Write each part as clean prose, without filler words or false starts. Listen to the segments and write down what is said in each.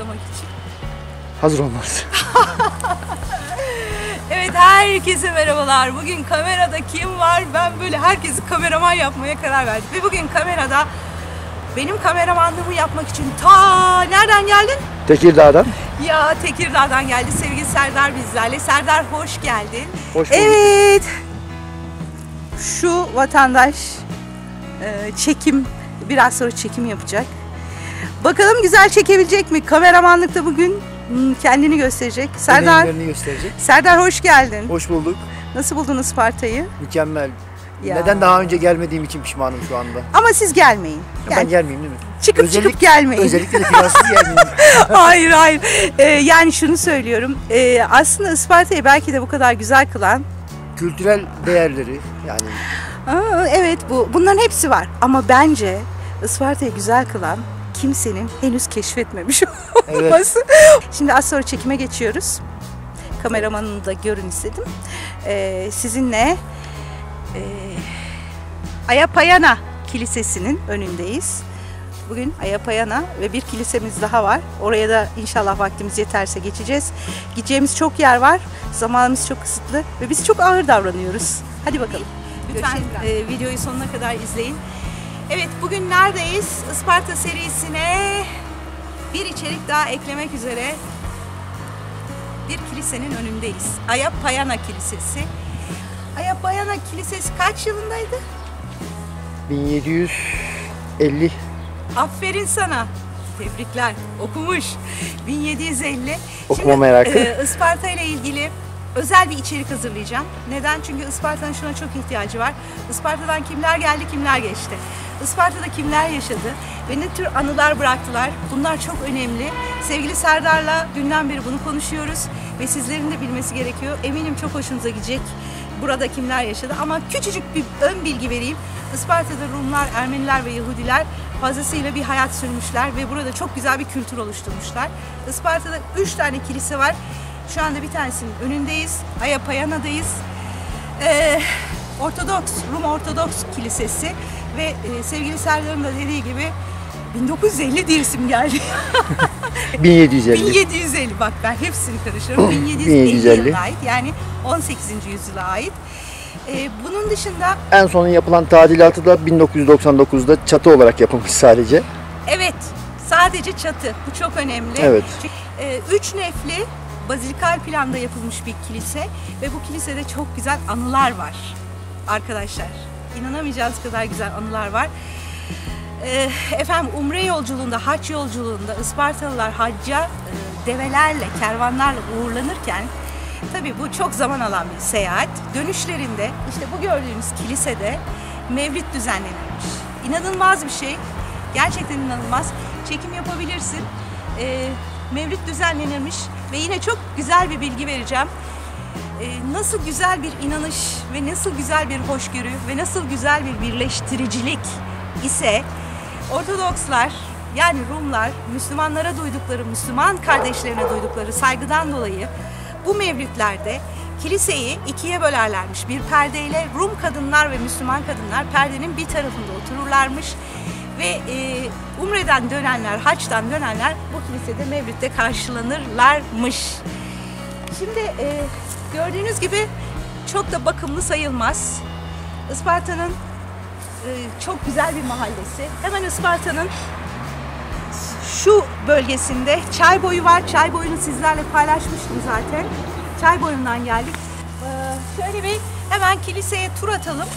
başlamak için? Hazır olmaz. Evet, herkese merhabalar. Bugün kamerada kim var? Ben böyle herkesi kameraman yapmaya karar verdim. Ve bugün kamerada benim kameramanlığımı yapmak için nereden geldin? Tekirdağ'dan. Ya Tekirdağ'dan geldi. Sevgili Serdar bizlerle. Serdar hoş geldin. Hoş bulduk. Evet. Şu vatandaş biraz sonra çekim yapacak. Bakalım güzel çekebilecek mi? Kameramanlıkta bugün kendini gösterecek. Deneyimlerini gösterecek. Serdar hoş geldin. Hoş bulduk. Nasıl buldun Isparta'yı? Mükemmel. Ya. Neden daha önce gelmediğim için pişmanım şu anda. Ama siz gelmeyin. Ben gelmeyeyim değil mi? Çıkıp gelmeyin. Özellikle de plansız gelmeyeyim. Hayır. Yani şunu söylüyorum. Aslında Isparta'yı belki de bu kadar güzel kılan... Kültürel değerleri yani. Evet, bunların hepsi var. Ama bence Isparta'yı güzel kılan kimsenin henüz keşfetmemiş olması. Evet. Şimdi az sonra çekime geçiyoruz. Kameramanını da görün istedim. Sizinle Ayapayana Kilisesi'nin önündeyiz. Bugün Ayapayana ve bir kilisemiz daha var. Oraya da inşallah vaktimiz yeterse geçeceğiz. Gideceğimiz çok yer var. Zamanımız çok kısıtlı ve biz çok ağır davranıyoruz. Hadi bakalım. Lütfen videoyu sonuna kadar izleyin. Evet, bugün neredeyiz? Isparta serisine bir içerik daha eklemek üzere bir kilisenin önündeyiz. Ayapayana Kilisesi. Ayapayana Kilisesi kaç yılındaydı? 1750. Aferin sana. Tebrikler. Okumuş. 1750. Okuma merakı. Isparta ile ilgili özel bir içerik hazırlayacağım. Neden? Çünkü Isparta'nın şuna çok ihtiyacı var. Isparta'dan kimler geldi, kimler geçti. Isparta'da kimler yaşadı ve ne tür anılar bıraktılar. Bunlar çok önemli. Sevgili Serdar'la dünden beri bunu konuşuyoruz ve sizlerin de bilmesi gerekiyor. Eminim çok hoşunuza gidecek. Burada kimler yaşadı ama küçücük bir ön bilgi vereyim. Isparta'da Rumlar, Ermeniler ve Yahudiler fazlasıyla bir hayat sürmüşler ve burada çok güzel bir kültür oluşturmuşlar. Isparta'da 3 tane kilise var. Şu anda bir tanesinin önündeyiz. Ayapayana'dayız. Rum Ortodoks Kilisesi ve sevgili Serdar'ın da dediği gibi 1950 diye isim geldi. 1750. 1750, bak ben hepsini karıştırıyorum. 1750 yılına ait, yani 18. yüzyıla ait. Bunun dışında en son yapılan tadilatı da 1999'da çatı olarak yapılmış sadece. Evet, sadece çatı. Bu çok önemli. Evet. 3 nefli bazilikal planda yapılmış bir kilise ve bu kilisede çok güzel anılar var arkadaşlar. İnanamayacağınız kadar güzel anılar var. Efendim, Umre yolculuğunda, hac yolculuğunda Ispartalılar hacca develerle, kervanlarla uğurlanırken, tabii bu çok zaman alan bir seyahat. Dönüşlerinde işte bu gördüğünüz kilisede mevlid düzenlenirmiş. İnanılmaz bir şey. Gerçekten inanılmaz. Çekim yapabilirsin. Mevlid düzenlenirmiş ve yine çok güzel bir bilgi vereceğim. Nasıl güzel bir inanış ve nasıl güzel bir hoşgörü ve nasıl güzel bir birleştiricilik ise Ortodokslar, yani Rumlar, Müslümanlara duydukları, Müslüman kardeşlerine duydukları saygıdan dolayı bu mevlütlerde kiliseyi ikiye bölerlermiş. Bir perdeyle Rum kadınlar ve Müslüman kadınlar perdenin bir tarafında otururlarmış ve Umre'den dönenler, haçtan dönenler bu kilisede mevlütte karşılanırlarmış. Şimdi gördüğünüz gibi çok da bakımlı sayılmaz. Isparta'nın çok güzel bir mahallesi. Hemen Isparta'nın şu bölgesinde Çayboyu var. Çayboyu'nu sizlerle paylaşmıştım zaten. Çayboyu'ndan geldik. Şöyle bir hemen kiliseye tur atalım.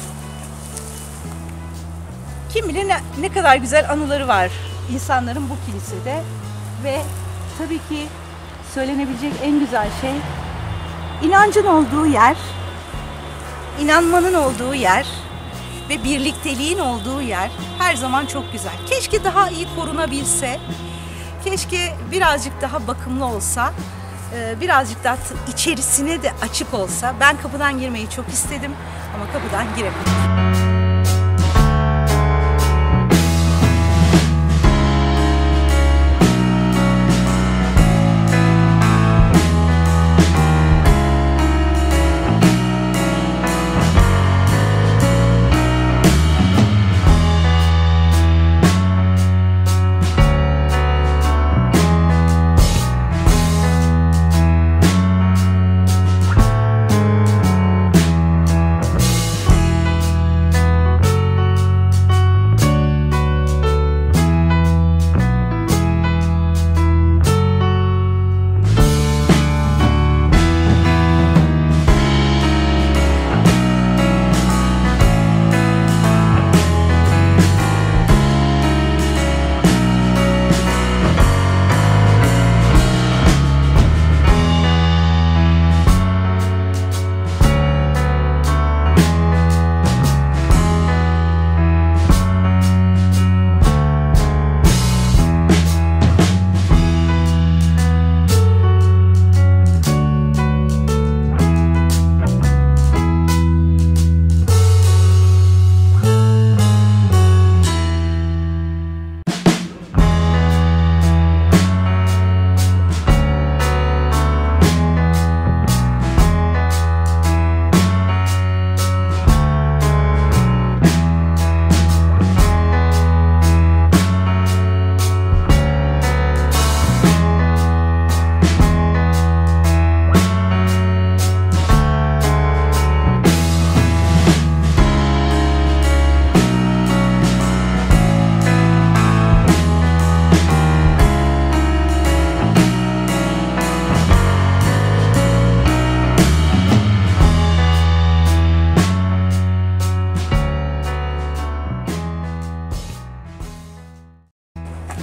Kim bilir ne kadar güzel anıları var insanların bu kilisede. Ve tabii ki söylenebilecek en güzel şey, inancın olduğu yer, inanmanın olduğu yer ve birlikteliğin olduğu yer her zaman çok güzel. Keşke daha iyi korunabilse, keşke birazcık daha bakımlı olsa, birazcık daha içerisine de açık olsa. Ben kapıdan girmeyi çok istedim ama kapıdan giremedim.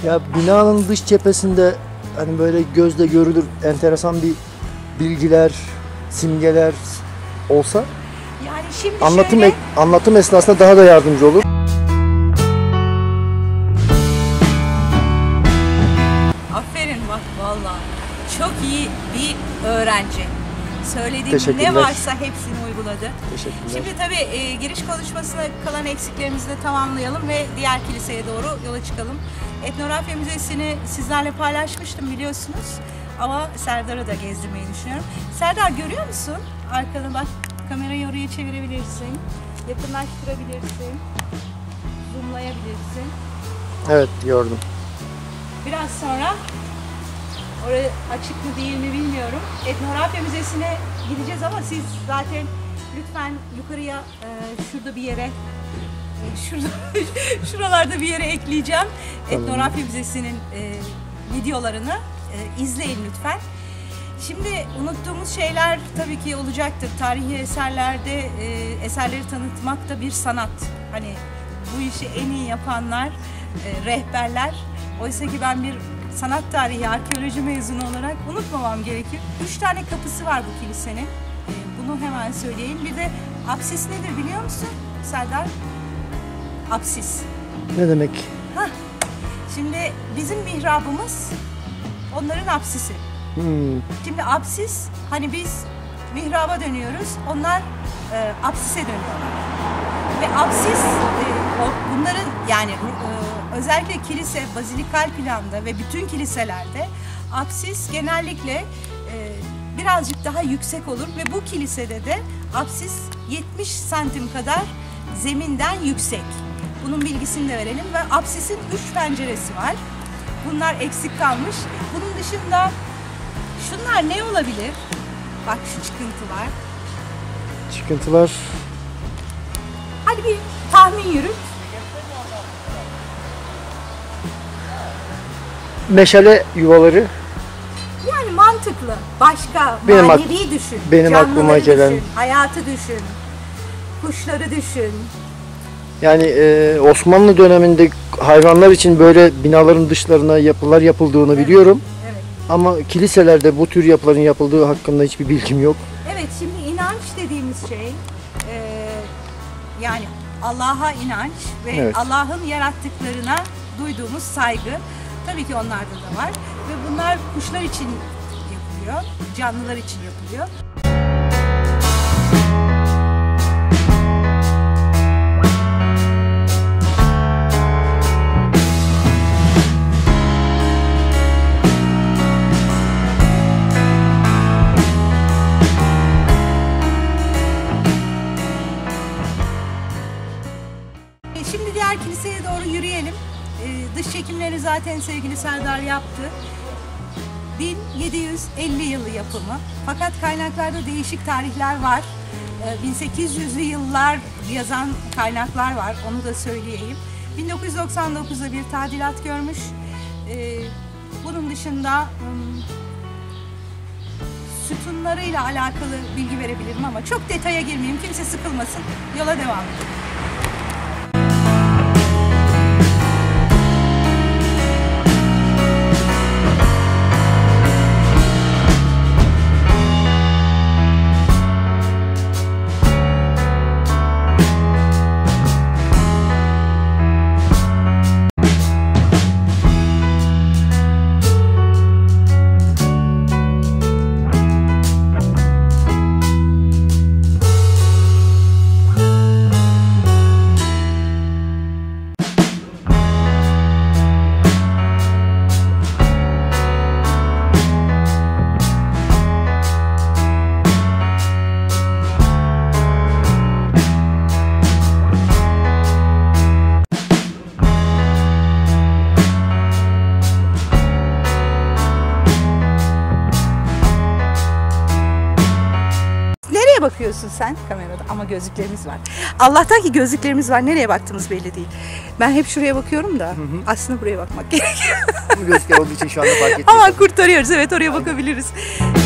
Ya binanın dış cephesinde hani böyle gözle görülür enteresan bir bilgiler, simgeler olsa Yani şimdi şöyle, anlatım esnasında daha da yardımcı olur. aferin bak vallahi. Çok iyi bir öğrenci. Söylediğim Teşekkürler. ne varsa hepsini uyguladı. Teşekkürler. Şimdi tabii giriş konuşmasına kalan eksiklerimizi de tamamlayalım ve diğer kiliseye doğru yola çıkalım. Etnografya Müzesi'ni sizlerle paylaşmıştım biliyorsunuz. Ama Serdar'ı da gezdirmeyi düşünüyorum. Serdar görüyor musun? Arkana bak, kamerayı oraya çevirebilirsin. Yakınlaştırabilirsin. Zoomlayabilirsin. Evet, gördüm. Biraz sonra, orası açık mı değil mi bilmiyorum, Etnografya Müzesi'ne gideceğiz ama siz zaten lütfen yukarıya şurada bir yere, şuralarda bir yere ekleyeceğim. Tamam. Etnografya Müzesi'nin videolarını izleyin lütfen. Şimdi unuttuğumuz şeyler tabii ki olacaktır. Tarihi eserlerde eserleri tanıtmak da bir sanat. Hani bu işi en iyi yapanlar, rehberler. Oysa ki ben bir sanat tarihi, arkeoloji mezunu olarak unutmamam gerekir. 3 tane kapısı var bu kilisenin. Bunu hemen söyleyeyim. Bir de apsis nedir biliyor musun Serdar? Apsis. Ne demek? Şimdi bizim mihrabımız onların apsisi. Şimdi apsis, hani biz mihraba dönüyoruz, onlar apsise dönüyorlar. Ve apsis bunların yani özellikle kilise, bazilikal planda ve bütün kiliselerde apsis genellikle birazcık daha yüksek olur ve bu kilisede de apsis 70 santim kadar zeminden yüksek. Bunun bilgisini de verelim ve apsisin 3 penceresi var. Bunlar eksik kalmış. Bunun dışında şunlar ne olabilir? Bak şu çıkıntılar. Çıkıntılar. Hadi bir tahmin yürüt. Meşale yuvaları. Yani mantıklı. Başka, Benim manevi düşün. benim Canlıları aklıma gelen- düşün, hayatı düşün. Kuşları düşün. Yani Osmanlı döneminde hayvanlar için böyle binaların dışlarına yapılar yapıldığını biliyorum. Evet. Ama kiliselerde bu tür yapıların yapıldığı hakkında hiçbir bilgim yok. Evet, şimdi inanç dediğimiz şey yani Allah'a inanç ve Evet. Allah'ın yarattıklarına duyduğumuz saygı. Tabii ki onlarda da var ve bunlar kuşlar için yapılıyor, canlılar için yapılıyor. Şimdi diğer kiliseye doğru yürüyelim. Dış çekimleri zaten sevgili Serdar yaptı. 1750 yılı yapımı. Fakat kaynaklarda değişik tarihler var. 1800'lü yıllar yazan kaynaklar var. Onu da söyleyeyim. 1999'da bir tadilat görmüş. Bunun dışında sütunlarıyla alakalı bilgi verebilirim ama çok detaya girmeyeyim. Kimse sıkılmasın. Yola devam edelim. Nereye bakıyorsun sen kamerada? Ama gözlüklerimiz var. Allah'tan ki gözlüklerimiz var. Nereye baktığımız belli değil. Ben hep şuraya bakıyorum da aslında buraya bakmak gerekiyor. Bu gözler olduğu için şu anda fark ettim. Ama kurtarıyoruz. Evet, oraya bakabiliriz.